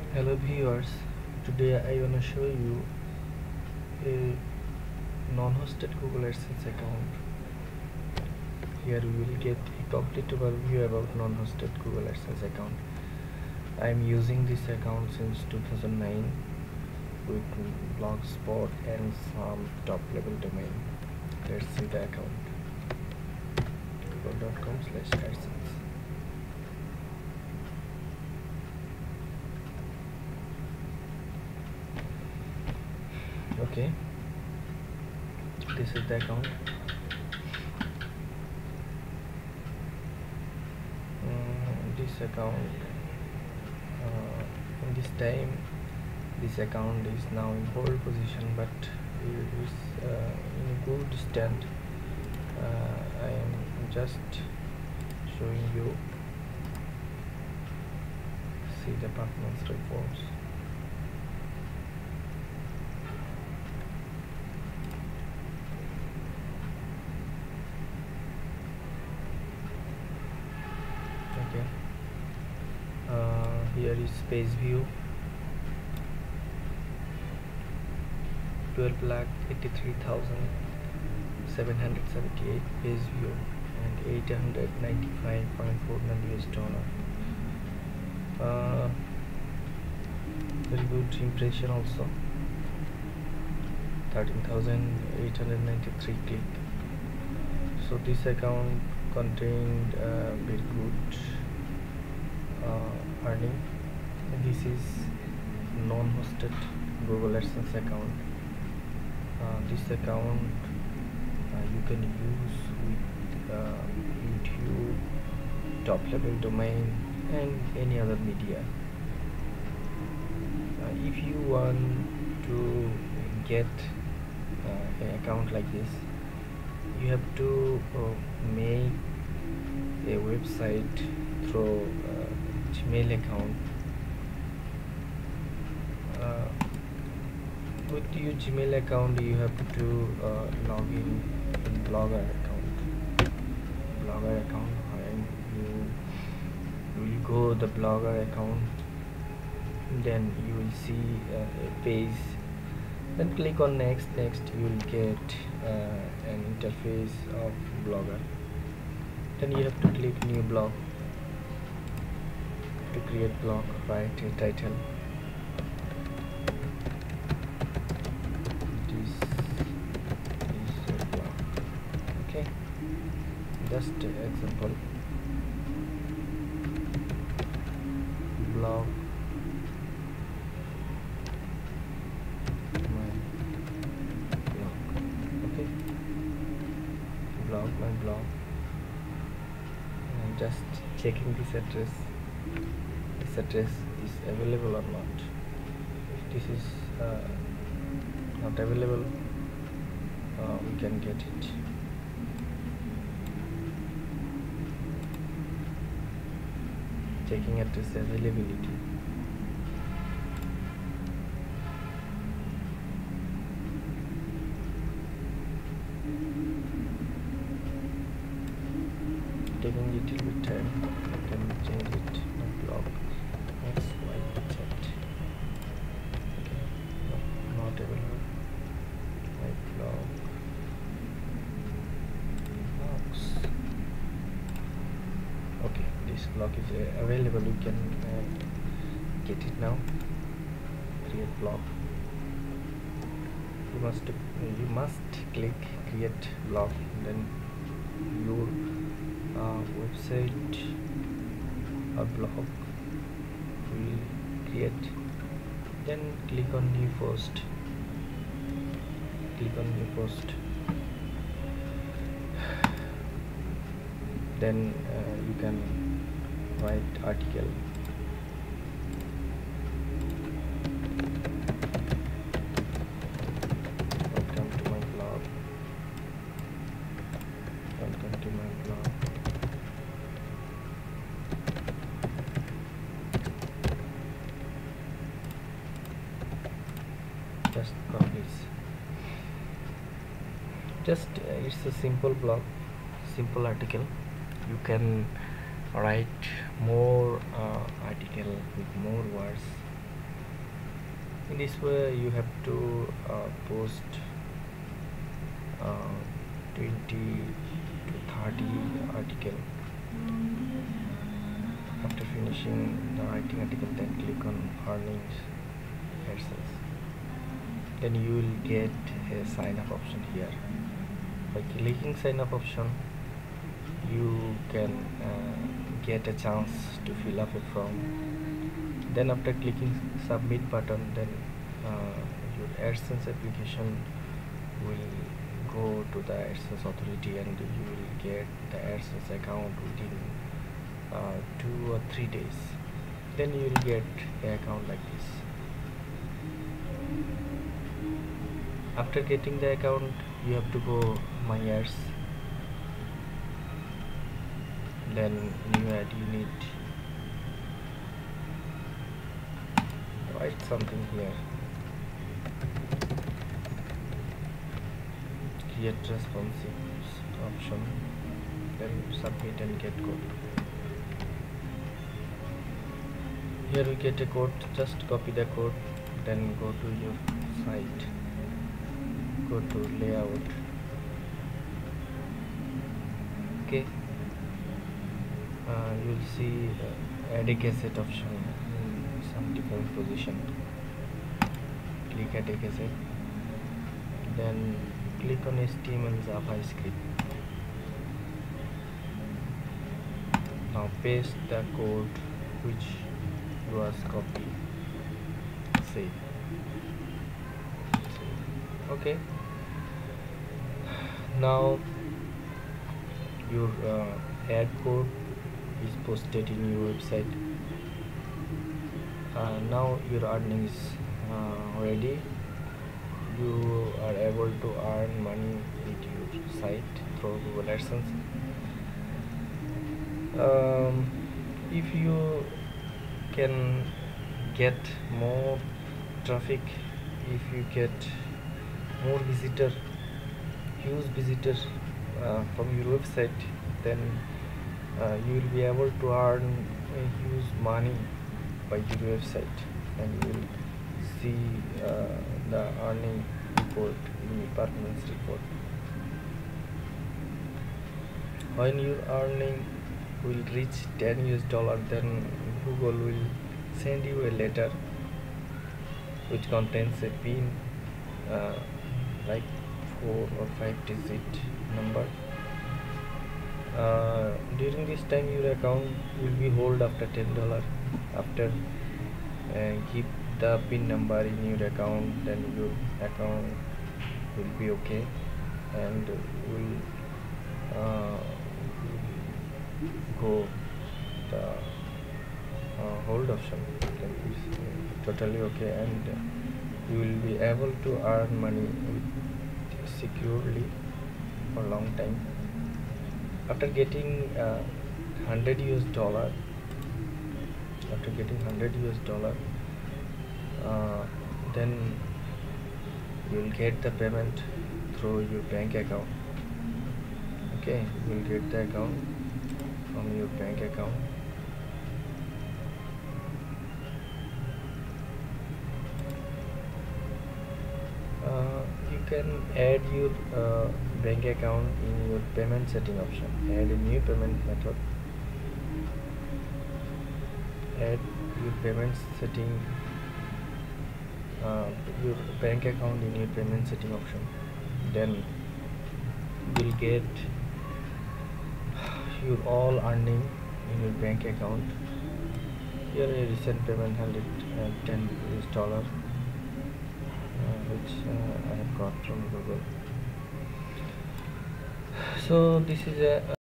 Hello viewers, today I wanna show you a non-hosted Google AdSense account. Here we will get a complete overview about non-hosted Google AdSense account. I am using this account since 2009 with Blogspot and some top level domain. Let's see the account. google.com/AdSense. Okay, this is the account. This account in this time this account is now in hold position, but it is in a good stand. I am just showing you, see the performance reports. Okay, here is page view. 12,83,778 page view and $895.49. Very good impression also. 13,893 click. So this account contained very good earning. This is non-hosted Google AdSense account. This account you can use with YouTube, top level domain and any other media. If you want to get an account like this, you have to make a website through Gmail account. With your Gmail account, you have to log in Blogger account. And you will go the Blogger account. Then you will see a page. Then click on next. You will get an interface of Blogger. Then you have to click new blog. To create blog, write a title. This is a blog. Okay, just an example. Blog my blog. Okay, my blog. And just checking this address is available or not. If this is not available, we can get it. Checking address availability. Taking a little bit time, you can change it. My blog XYZ. Okay, no, not available. My blog blogs. Okay, this blog is available. You can get it now. Create blog. You must click create blog. Then your website or blog will create. Then click on new post. Then you can write article. Welcome to my blog. Just publish. It's a simple blog, simple article. You can write more article with more words In this way you have to post 20 to 30 article. After finishing the writing article, then click on earnings AdSense. Then you will get a sign up option here. By clicking sign up option, you can get a chance to fill up a form. Then after clicking submit button, then your AdSense application will go to the AdSense authority and you will get the AdSense account within 2 or 3 days. Then you will get an account like this. After getting the account, you have to go my ads, then new ad. You need write something here, create responsive option, then submit and get code. Here we get a code, just copy the code, then go to your site, go to layout. Okay, you'll see add a cassette option in some different position. Click add a cassette, then click on HTML JavaScript. Now paste the code which was copied. Save. Okay, now your ad code is posted in your website. Now your earning is ready. You are able to earn money with your site through Google AdSense. If you can get more traffic, if you get more visitor, huge visitors from your website, then you will be able to earn a huge money by your website, and you will see the earning report in your performance report. When your earning will reach $10, then Google will send you a letter which contains a PIN, like 4 or 5 digit number. During this time your account will be hold after $10. After keep the PIN number in your account, then your account will be okay and will go the hold option. Then it's totally okay, and you will be able to earn money securely for a long time. After getting $100, then you will get the payment through your bank account. Okay, you will get the account from your bank account. You can add your bank account in your payment setting option. Add a new payment method. Add your payment setting, your bank account in your payment setting option. Then you will get your all earning in your bank account. Here a recent payment $110, which I have got from Google. So this is a